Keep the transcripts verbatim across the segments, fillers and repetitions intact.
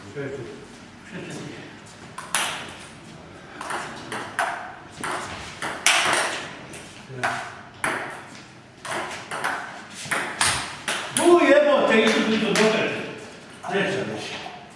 Bu jebote, idu tu do događaja. Treća više.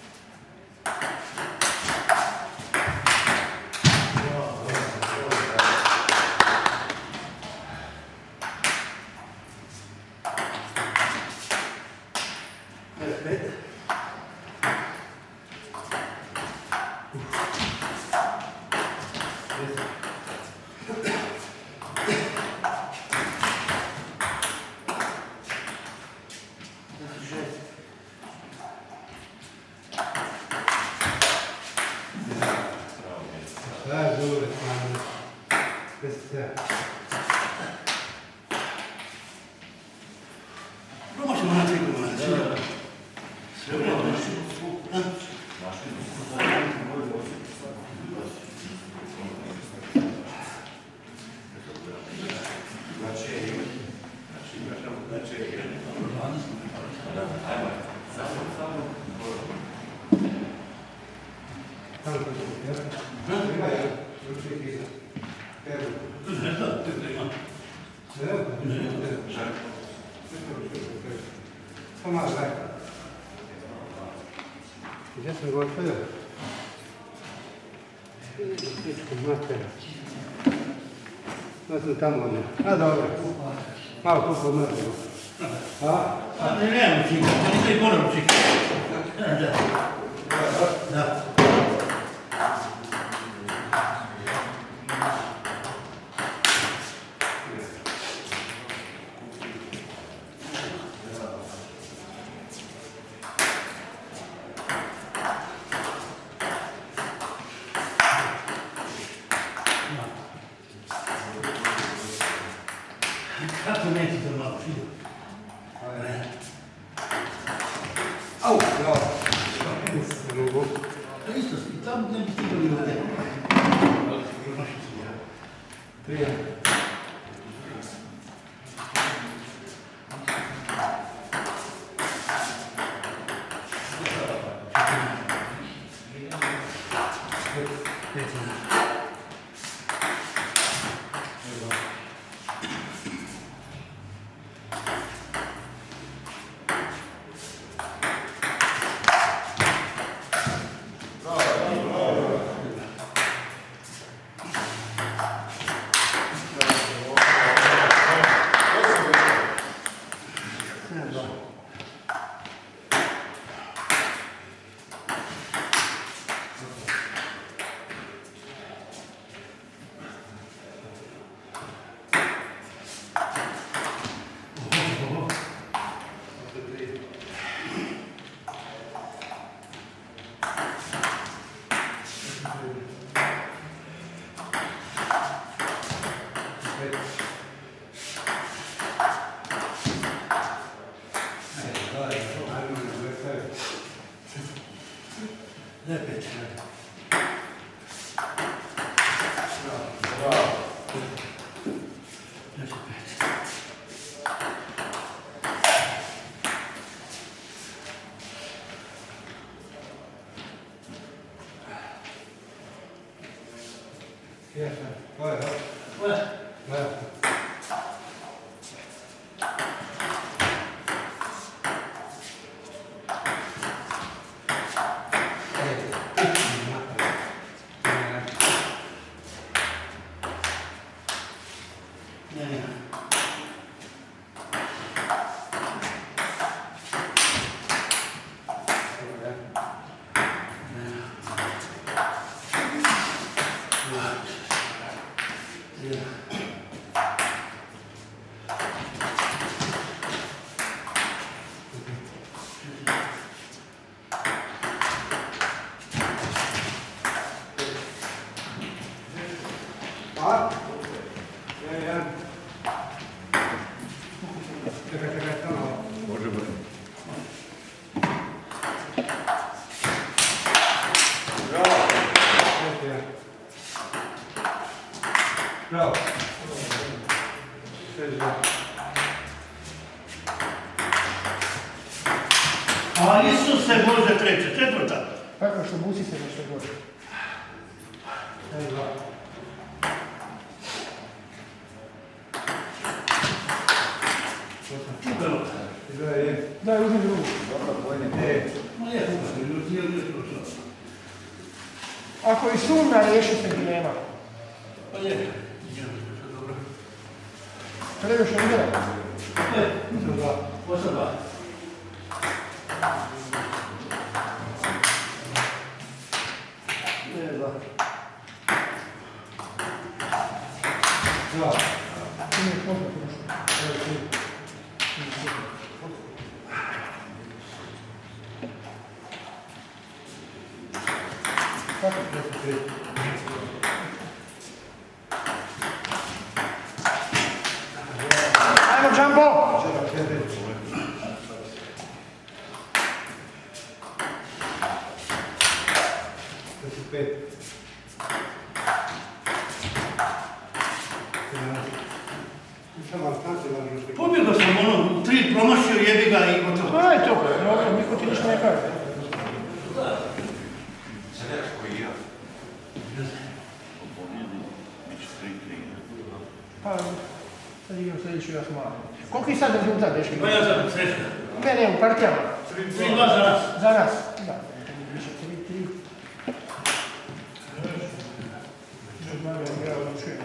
Promašamo na tri komada. Sve vrlo. Gdje sam ga otvorio? Ja sam tamo odnio. A dobro. Malo tu podmrtimo. A? A ne, nemam čika, to niste i ponovno čika. Da. Da. Kako neći to malo, vidio? Au, bravo. Ne mogu. To isto, i tamo ne bi stigli na tebe. Prije. Lepeć. Bravo. A Isuse Bože treća, četvrta. Tako što buci se nešto gore. Evo. Daj, uzmi drugu. Ma je, nije li to što? Ako i sumna, riješi se dilema. Pa je, nije što dobro. Treba što udara? E, osam dva. Osam dva. Ne, dva. Dva. To mi je poznato nešto. Evo, tri. Kako? Tri. Ajmo, Džambo! Četiri. Četiri, pet. Pobjegao sam ono, tri promašio, jebi ga i gotovo. To je to, dobro, niko ti ništa ne kaže. Sad je koji ja. Biće tri tri. Pa, sad igram sljedeći ja malo. Koliko je sad rezultat, deški? Pa ja sam srećan. Ne, ne, u partijama. tri dva za nas. Za nas, da. Više tri tri. Malo je igrao odlučuje.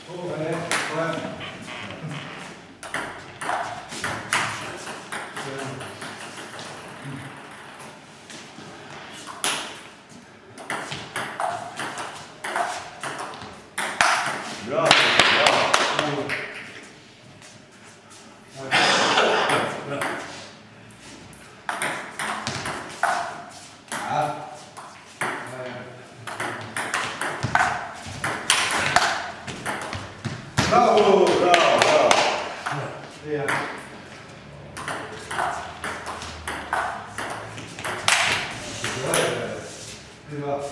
Bravo, bravo. Bravo, bravo, bravo. Ja. Dva.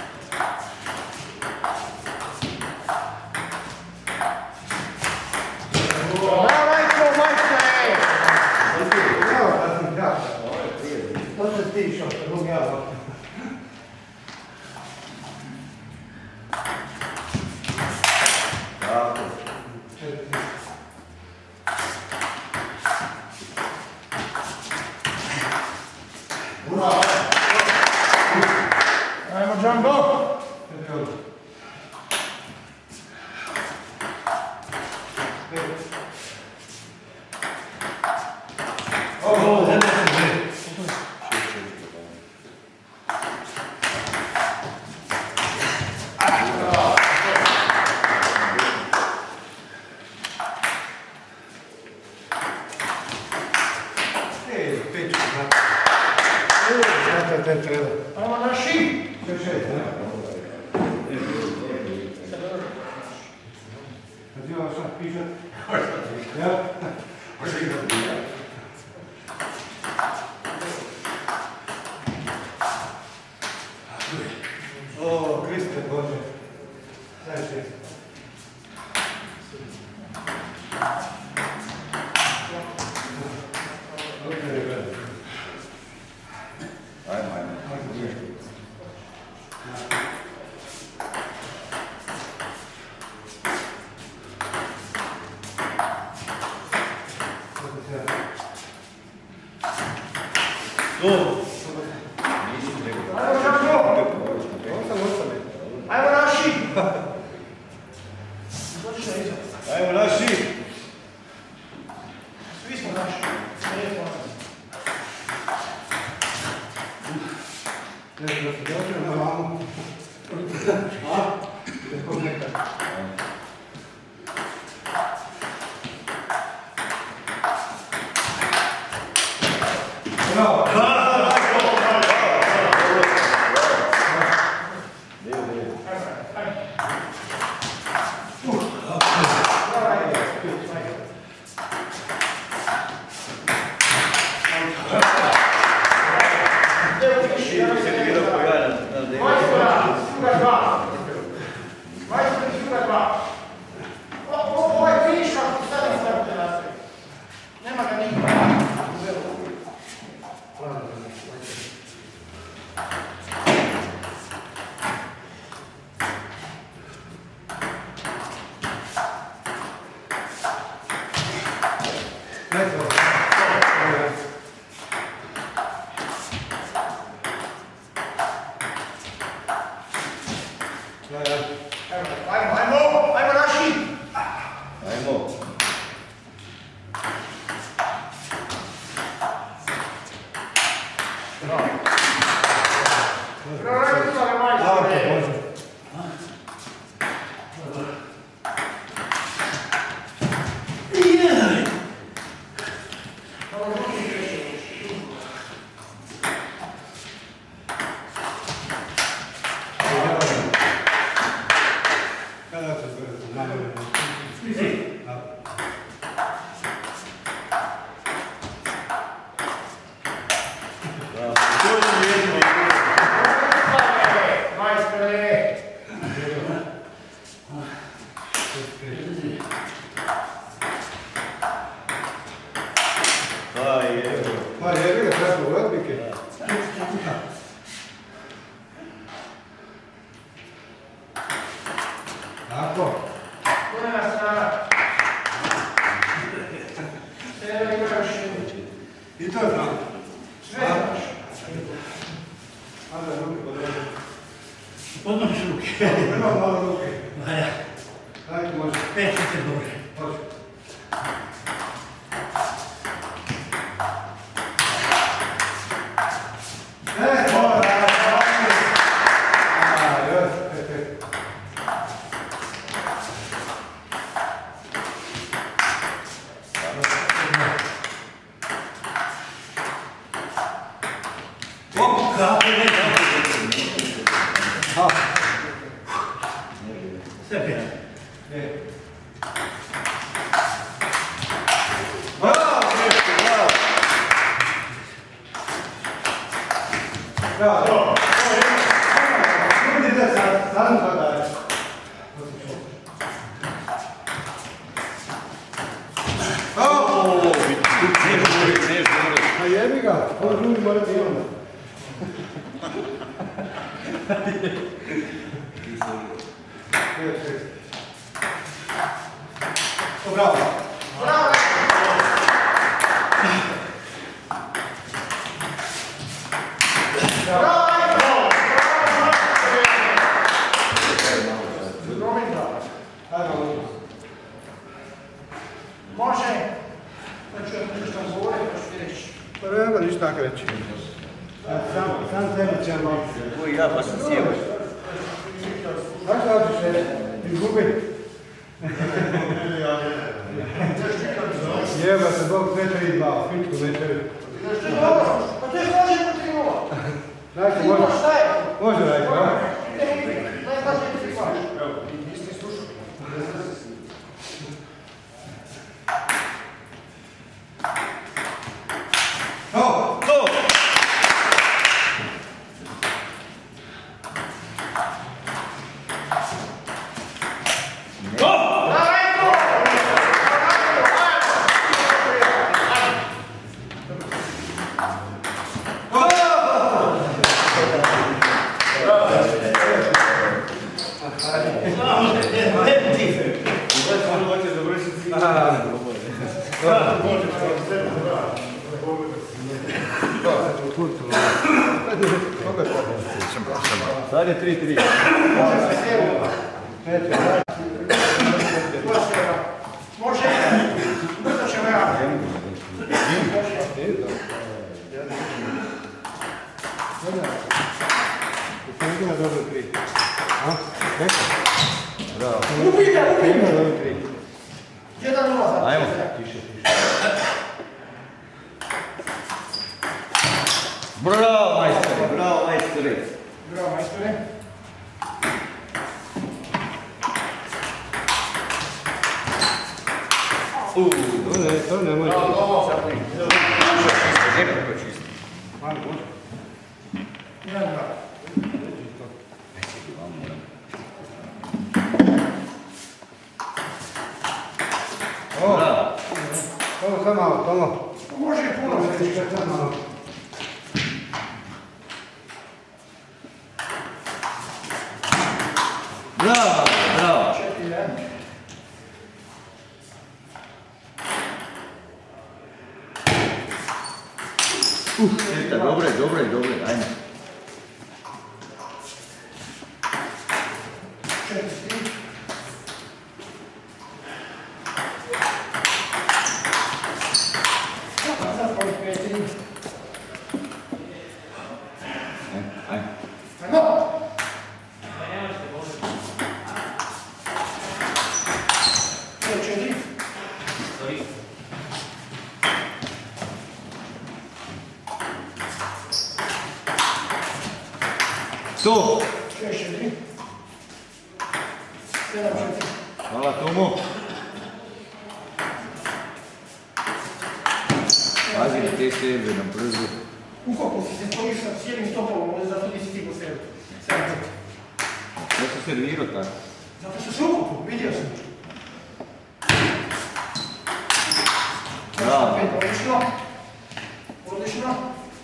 Bravo, majko, majko! Bravo, da sam kraća. To se ti što, drugi ja. Bravo. Četiri. Ajmo, Džambo! Četiri odmah. Pet. Ovo, zemlje se dve. Ej, pet ću znati. Ej, znate, te treba. Ajmo, naši! Sve šest, ne? Kad imamo šta pišat? Ja? Može igrati. O, Kriste Bože. Daj šest. Ajmo, ajmo. Dobro. Ajmo, Džambo! Ajmo, naši! Dođi na iza. Ajmo naši. Svi smo naši. Sve smo naši. Ne, da se dođe na mamu. A? Tako nekad. Bravo! Majstora, Šuga dva. Majstor i Šuga dva. Ovo je finiš kako sad ne stavite nastavi. Nema ga nikada. Bravo. Ajmo, ajmo, ajmo naši! Ajmo. Bravo, ajmo, stvari majstore! Kada se zbirati? Najbolje. Majstore! Aj, evo. Pa jebi ga, tako u odbike. Tako. Kuna strana. Sve imaš. I to znam. Sve imaš. Ajde, ruke podredi. Odmoriš ruke. Prvo malo ruke. Valja. Ajde, može. Pet se dobro. Može. E, to je. A, još, perfekt. Op, kako ne znam. A, Sve pet. je. Bravo, Miško, bravo. Bravo. Idite sad, sad sad dalje. O, ne žuri, ne žuri. A jebi ga, ovo žuri morate i onda. O, bravo. Bravo! Bravo, ajmo! Ajde, malo. Može. Znači, ako nešto nam govore, pa što ti reći. Pa nema ništa tako reći. A sam, sam sebi ćemo. Oj, ja pa sam sjeo. Zašto hoćeš se izgubiti? Jeba se Bog sve tri dva, pičku večeri. Što je dobro? Pa to je može po tri nula. Znači, tri može, nula, šta je? može raditi, a? Najvažnije je tri nula. Niste slušali. To! To! Sad je tri tri. Može. Brzo ćemo ja. Ima dobro tri. A? Ne? Bravo. Ubijte, Ima ubijte. dobro tri. jedan nula za. Ajmo. Tiše, tiše. Bravo, majstore, bravo, majstore. Bravo, majstore. Uuu. To ne, to ne može. Bravo. Ne bi bilo čisto. Ali može. jedan nula. O, Bravo. Tomo, samo malo, Tomo. Može puno se više. Samo malo. Bravo, bravo. četiri jedan. Uf, dobro je, dobro je, dobro je, ajmo. četiri. Zatvori petri. Ajde. Ajmo. Četiri. Sto. Šest četiri. Sedam četiri. Hvala Tomo. Pazi na te sebe, na brzo. Ukako si se stojiš sa cijelim stopolom, ovdje zato nisi ti po sebi. Sedam četiri. Ja sam servirao tako. Zato što se ukupu, vidio sam. Bravo. Odlično. Odlično.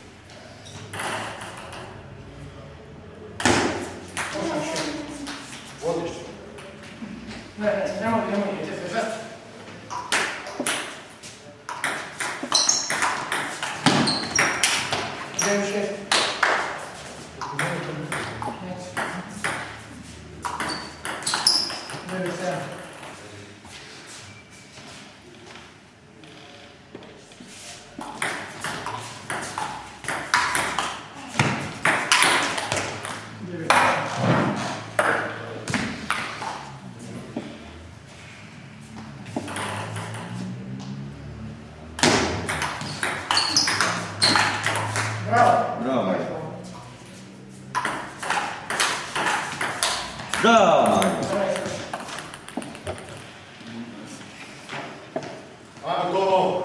Odlično. Ne, ne, nemoj, nemoj, idete zvežati. Devet šest. Devet sedam. Bravo. Bravo. Bravo. Ajmo to.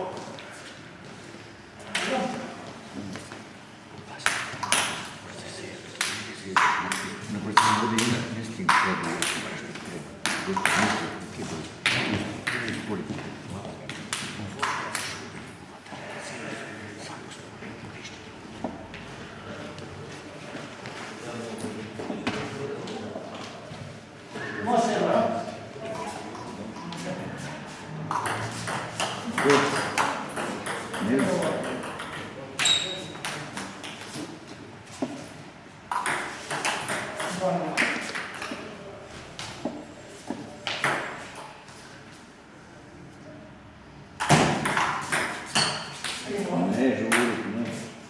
Na početku bude imat mjestim treba, ja sam baš ne treba. Mjestim treba. Može, bravo. Ne, žuri, ne.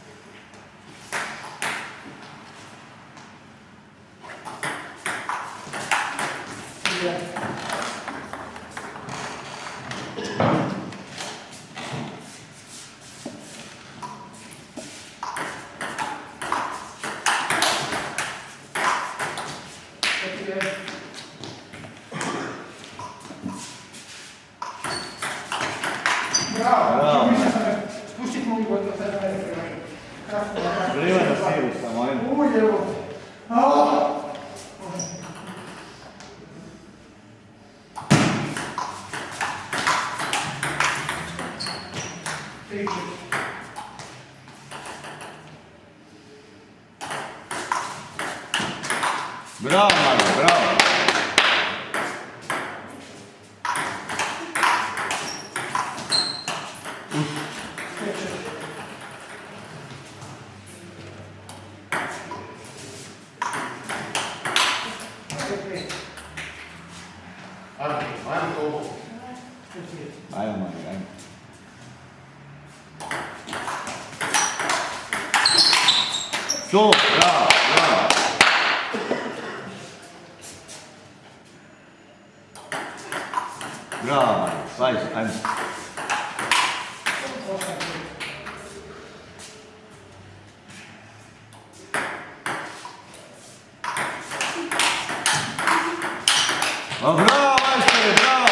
Bravo. Spustiti mogu gotovo sada da ne premažem. Kratko, kratko. Vrema na silu samo, ajmo. Uj, evo. Aaaa! Tri, četiri. Bravo, Mario, bravo. Ajmo, Mario, ajmo. To, bravo, bravo. Bravo, Mario, pazi, ajmo. A bravo, majstore, bravo!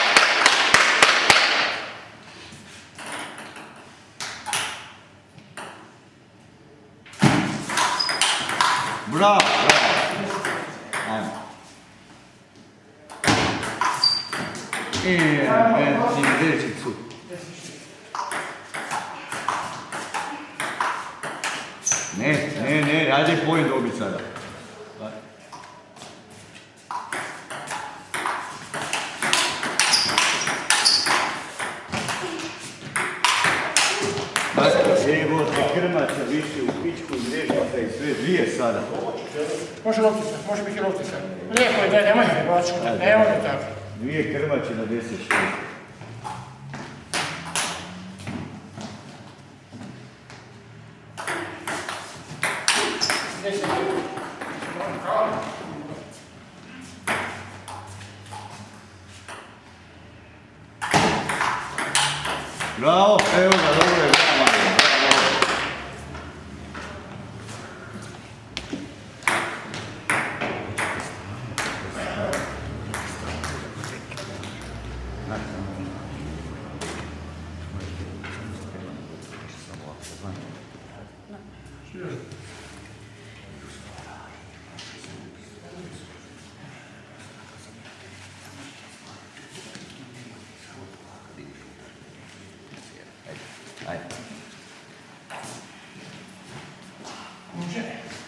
Bravo, bravo. Ajmo. I, ne, dečicu. Ne, ne, ne, ajde pojem dobiti sada. Evo te krmača više u pičku i režnica i sve dvije sada. Može loptica, može biti loptica. Lijepo je, daj, nemoj me bačko, nemoj me tako. Dvije krmače na deset šest. Bravo, evo ga, dobro je, bravo, bravo. Ajde. Može.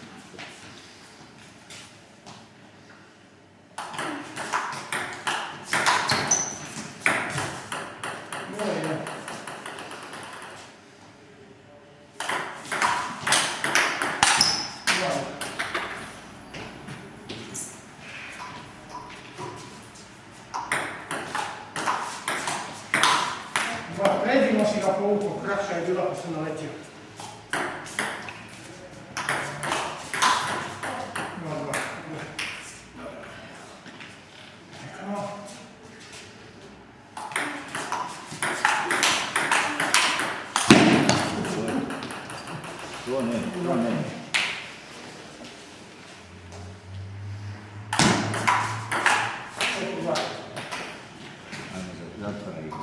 Predivno si ga povukao, kraća je bila pa sam naletio. To ne, to ne. Ajmo, zatvara ih.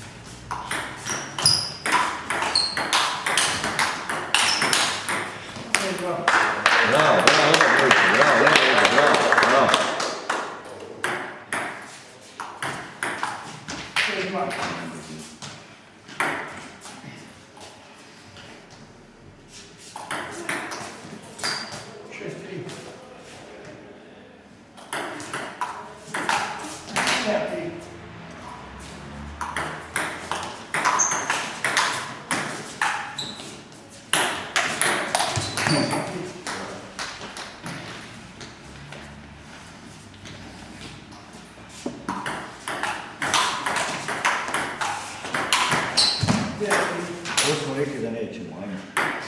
Bravo, bravo, bravo, bravo, bravo, bravo. Šest, tri. To smo rekli da nećemo, ajmo.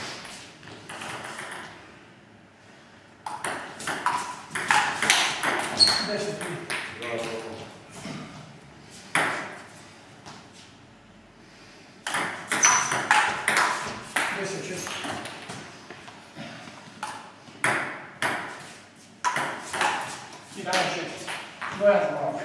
Deset, tri. Deset, šest. Jedanaest, šest. Dvojan zbog.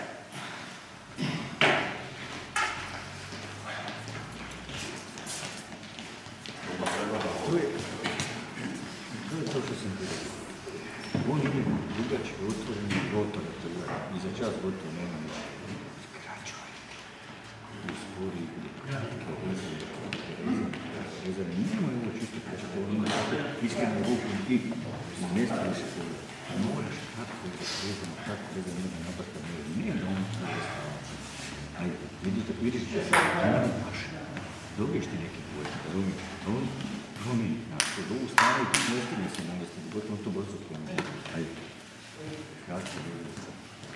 To je, to je to što sam ti rekao. On ide dugački, otvoreni, gotovo, i za čas gotovo nema ništa. Skraćuje. Uspori, kratke, rezane, rezane. Nijemo je ovo čisto kače, to ima iskrenu ruku i mjesta se to. Moraš tako rezano, tako rezano, nema nabrta, nije da on tako stava. Ajde, vidite, vidiš da se nema paše. Dobiješ ti neki pojeg, razumiješ? On promijeni, znaš, od ovu stranu i ti ne stigne se navesti, gotovo to brzo promijeni. Ajde, kratko rezano.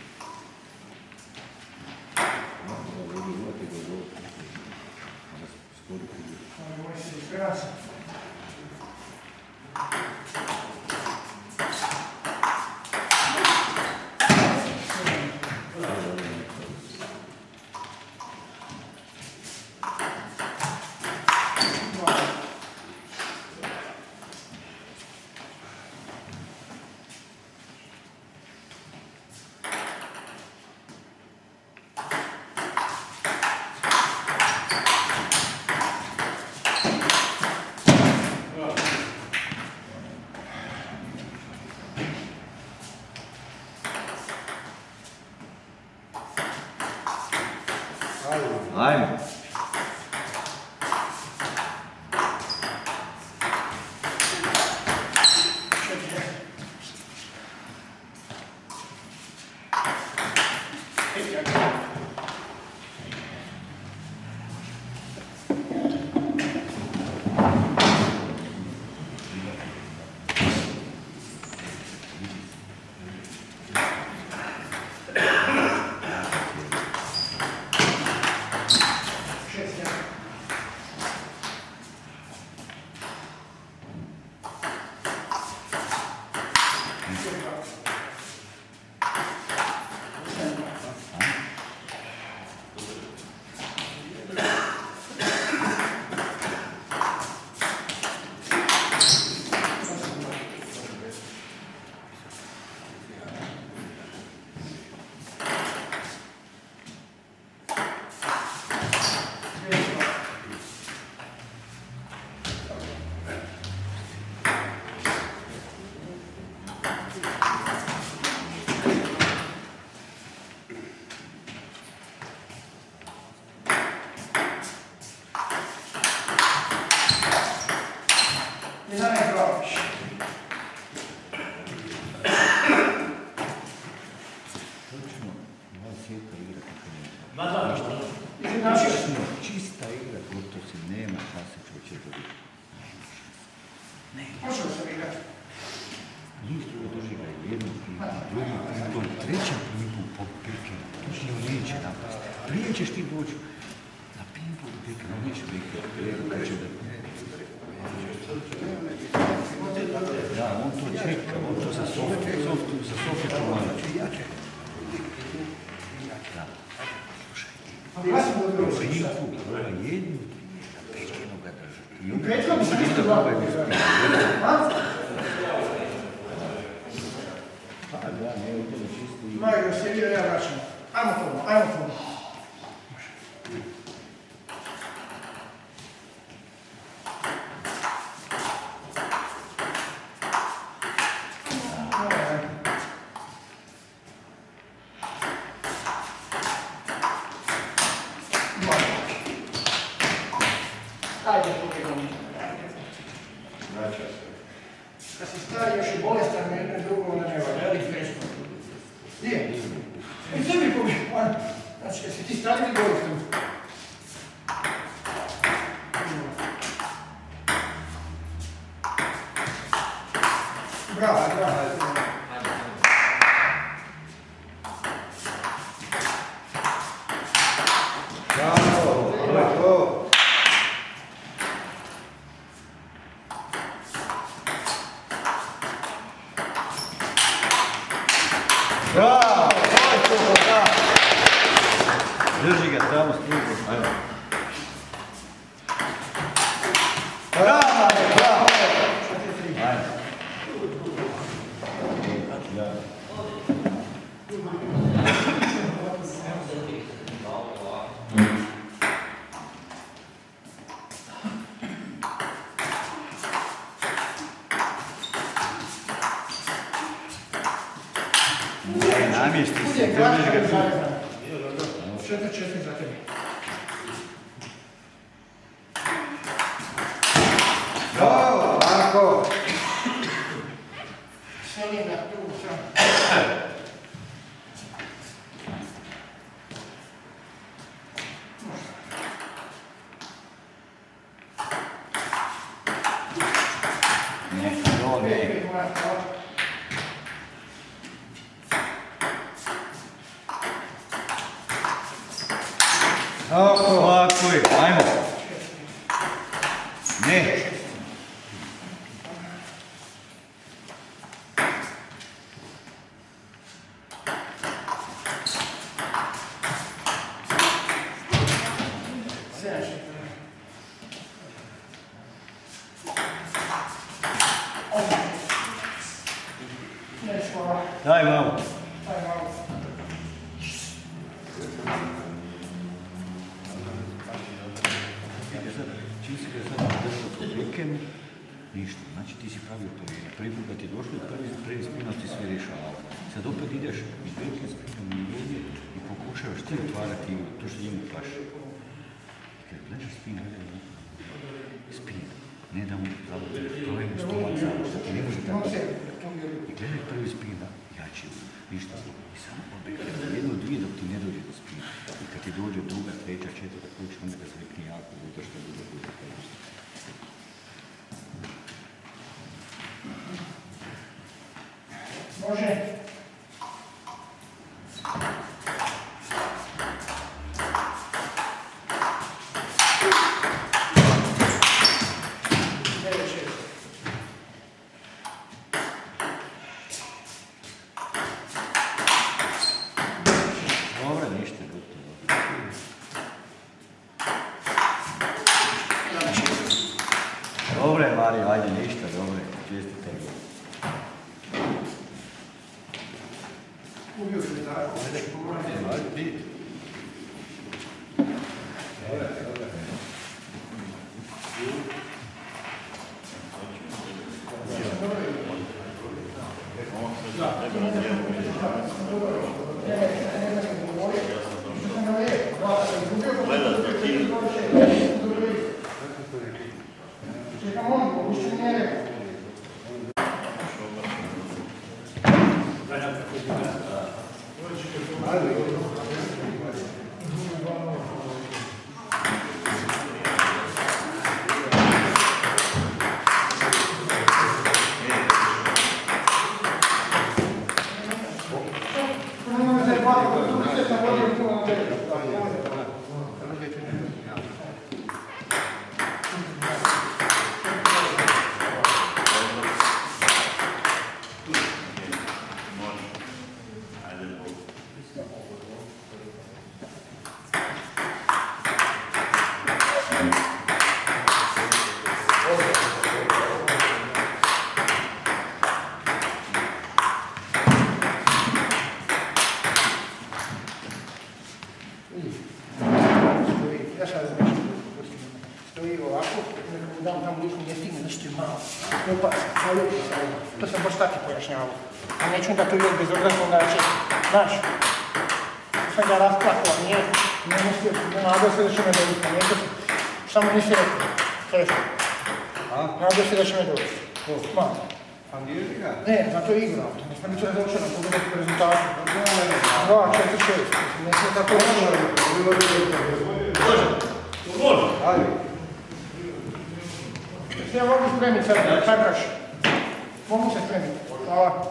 Malo da vodi uvati do ovo. Onda skoro prije. Ovo je se iskrasa. Ajmo. Čista igra, gotovo se nema šanse čovječe dobiti. Počeo sam igrati. Njih drugo drži ga jednu pipu, drugi pipu, treća pipu po pikenu. To će joj neće napasti. Prije ćeš ti doći na pipu do pikenu, neće pikenu, kad će da... Da, on to čeka, on to sa softu, softu, sa softu pomalo. Da. Pipu, jednu, na pikenu ga drži. U petkom sam isto dva. Majko, se vidio, ja vraćam. Ajmo tamo, ajmo tamo. Ajde, pokidamo. Kad si stari, još i bolestan, me jedno drugo onda ne valja, ali fresno. Nije? I tebi pobjeg, znači, kad si ti stari ili bolestan? Bravo, bravo. Bravo, to je to. Bravo, to je to, da. Drži ga tamo stigao. Ajmo. Bravo, bravo. Ajmo. Ja. Namjesti se, Uvijek držiš vraćam ga tu. zavezan. Četiri, četiri za tebi. Bravo, Marko. Selim ga tu, sam. Ne, to ne. Pet, moja stvar. Ovako je, ajmo. Ne. Sedam, četiri. Osam. Ne, skoro. Daj malo. Daj malo. Čim si ga sad držao po pikenu, ništa. Znači ti si pravio povijenje. Prvi put kad ti je došlo i prvi, prvi spinac ti sve rješavao. Sad opet ideš i piken spinom i jedne i pokušavaš ti otvarati igru, to što njemu paše. I kad gledaš spin, gledaj spin. Ne da mu zavrti, to je mu stomak samo, što ti ne može tako. I gledaj prvi spin, da, jači, ništa. I samo odbekaj jednu, dvije dok ti ne dođe do spina. I kad ti dođe druga, treća, četvrta, kuća, onda ga zvekni jako, zato što bude bude kako. Može. Devet, šest. stari, ajde ništa, dobro, čistite ga. Ubio se tako, ajde, pomorati. Ajde, ti. Čekam on, pomišću njere. To sam baš tako pojašnjavao. A neću da to je bezobrazno da će, znaš, sam ga rasplakao, nije, ne mislio, ne nadao se da će me dobiti, a neću, samo nisi rekao, teško. Nadao se da će me dobiti. Ma. A nije igra? Ne, zato je igrao, nismo niče razočeno pogledati rezultatu. Dva, četiri, šest, ne smije tako razočeno. Može, može. Ajde. Se ja mogu spremiti sad, čakaš. Mogu se spremiti. Hvala.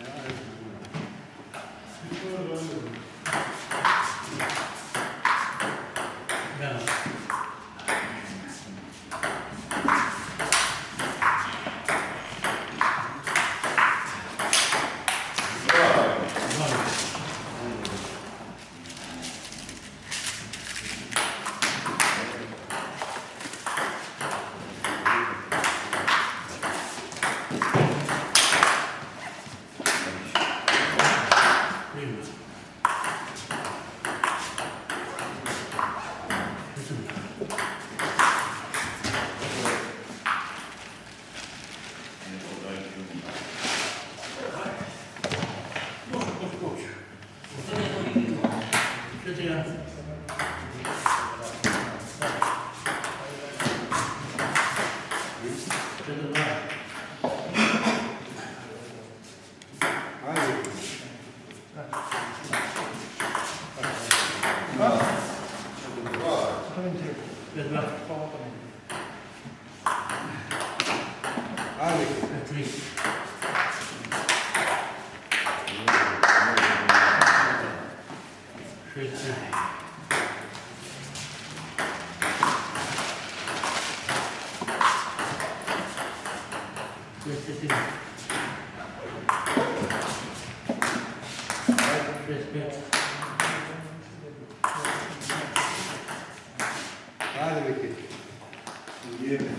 Ajde, Viki. Jebe.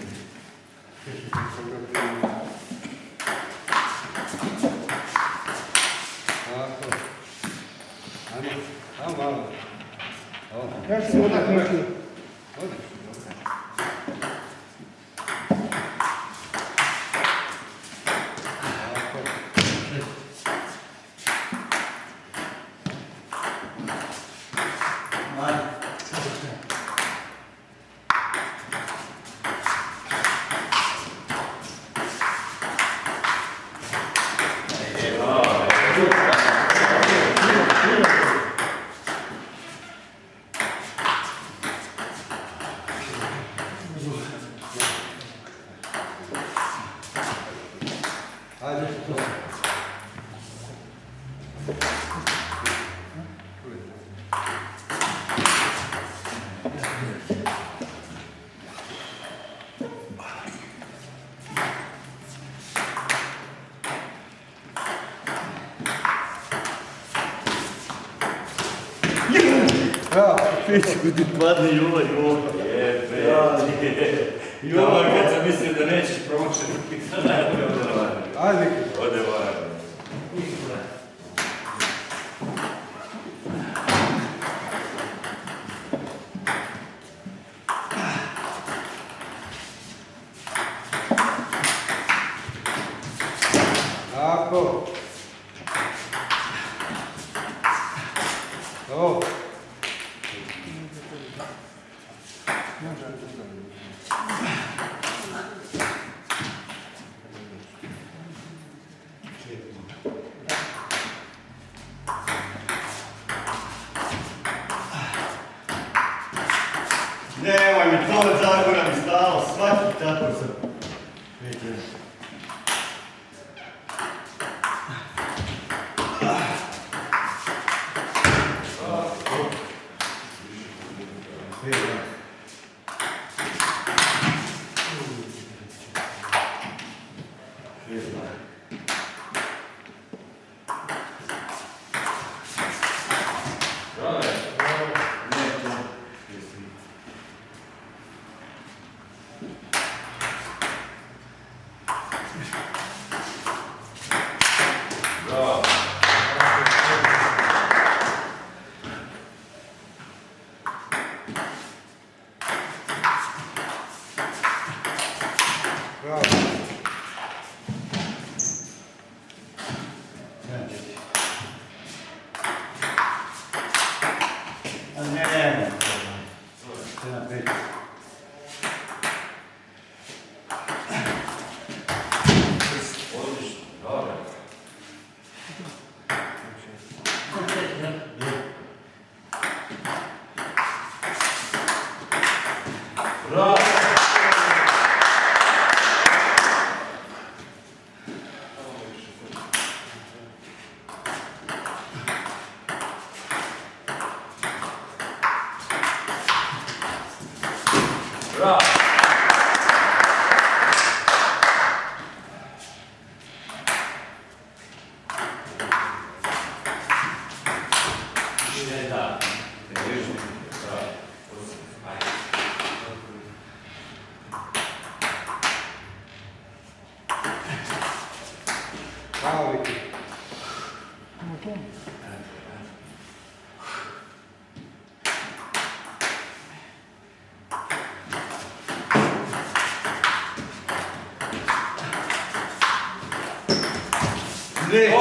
Tako. Ajde, samo malo. Ja ću odak neki. Odlično. Pičku ti padne i ovaj gol. Jebe. I ovo kad sam mislio da nećeš promoćiti. Ajde. Ode var. Tako. Ovo. Nemoj mi to tako da mi stalo, svaki tako sam. Vidite. Ne!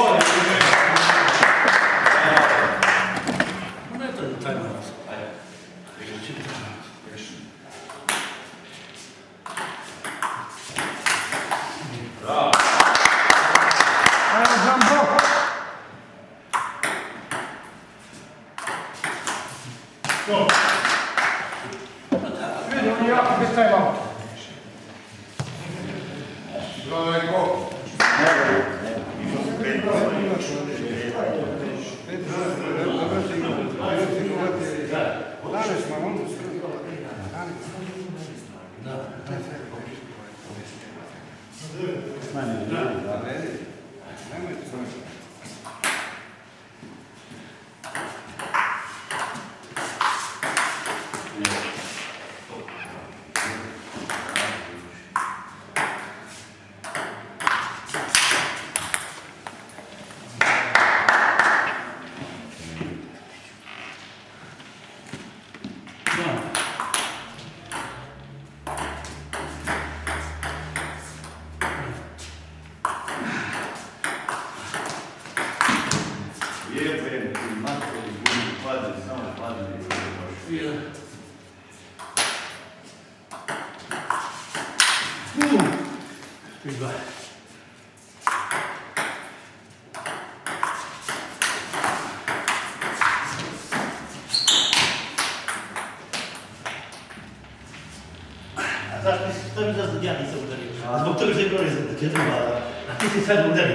Što mi da ja nisam udario? Zbog toga što je broj za četiri bada. A ti si sad udario.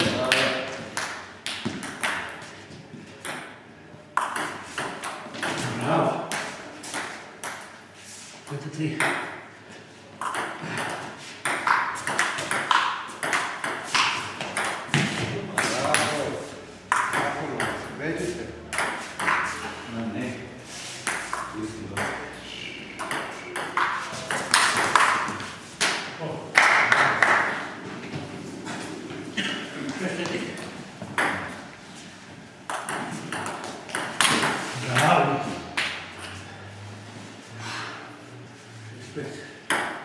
Bravo. Pete tri. Aha, spet.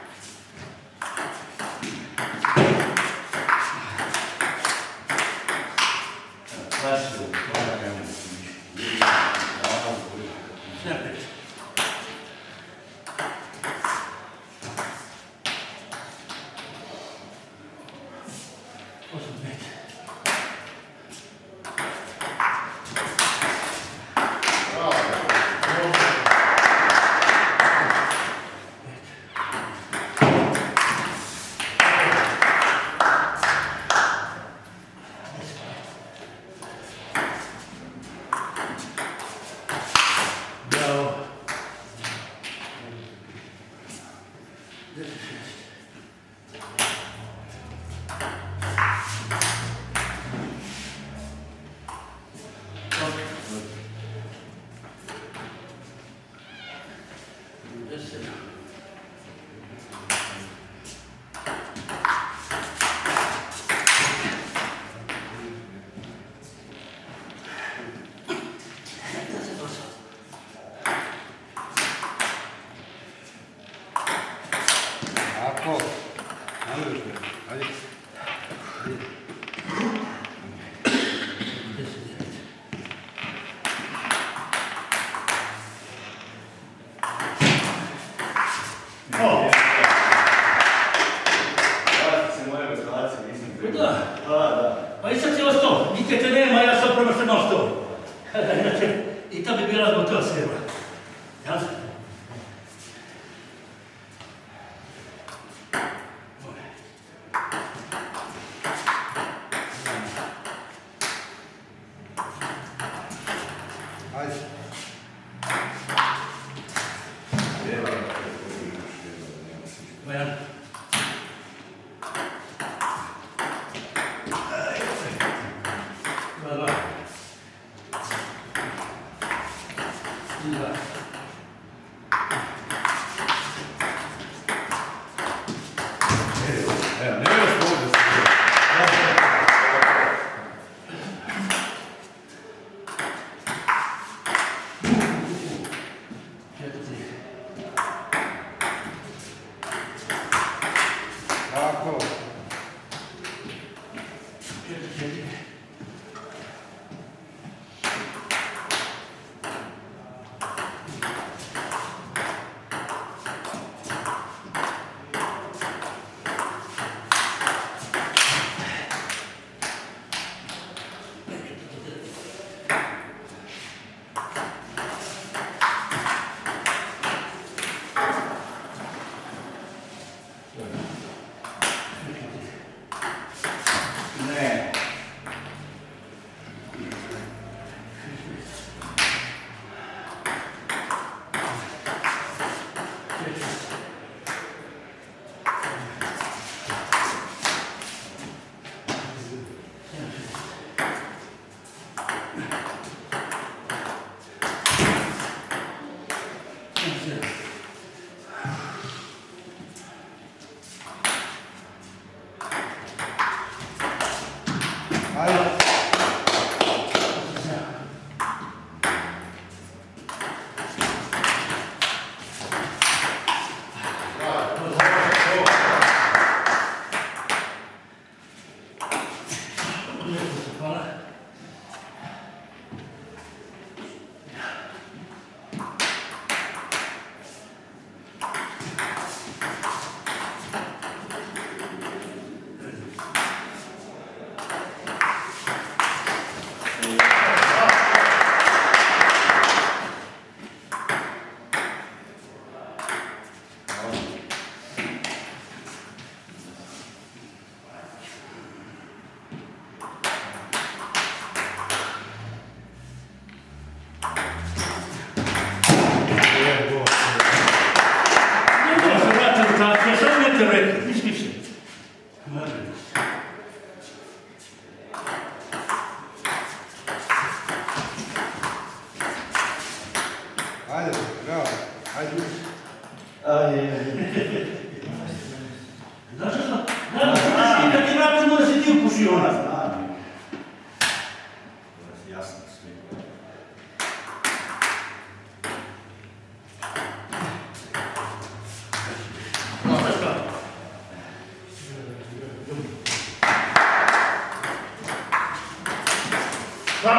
Pa i sad cijelo sto, nikad te nema, ja sam prvo sredno sto. Inače, i to bi bila gotova srema. Jasno? Ajde. Vajan.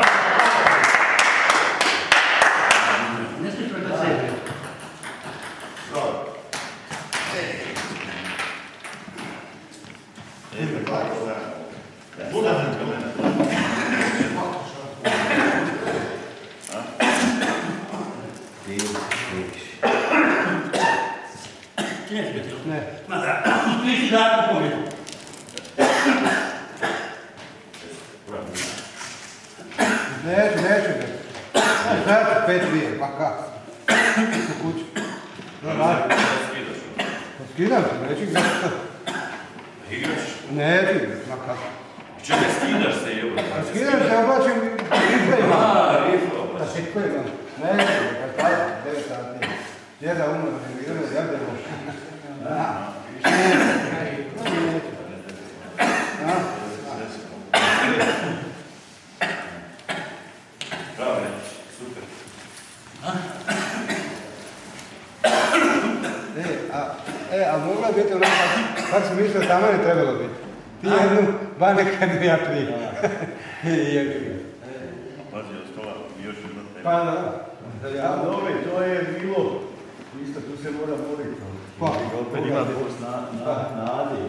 Ne smiješ preko sebe. Ti neće biti? Ne. Ma da, ti si da pobjedu. Neću, neću. Znači, pet dvije, pa kako? U kući. No, radi. Skidam se, neću igrati. Igraš? Neću igrati, ma kako? Čekaj, skidaš se, evo. Skidam se, oblačim rifle imam. A, rifle Da oblačim. se koje imam. Neću, pa tada, devet sati. Djeda umro, ne igramo, ja da imam. Da. Bravo, super. E, a, e, a mogla biti onako, kako sam mislio, tamo ne trebalo biti. Ti jednu, ba nekad ja tri. Pazi, ostala još jedna tema. Pa da. A dobro, to je bilo, isto tu se mora boriti. Pa, Opet ima bos na, na, nade.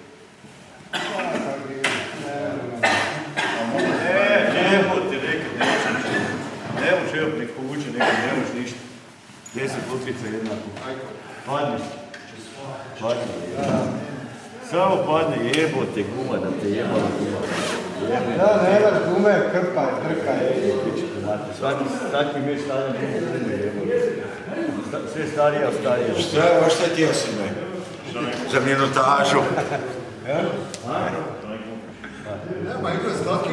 E, lijepo ti rekao, nećeš. Ne možeš, evo, nek povuče nekog, ne možeš ništa. Deset loptica jednako. Padne. Padne. Samo padne, jebote guma, da te jebala guma. da, ne daš gume, krpa je, trka je. Svaki, svaki meč stavljam gumu, jebote. Sve starija, starija. Šta, šta ti ja si me? Za minutažu. Ja? Nema igra s dlake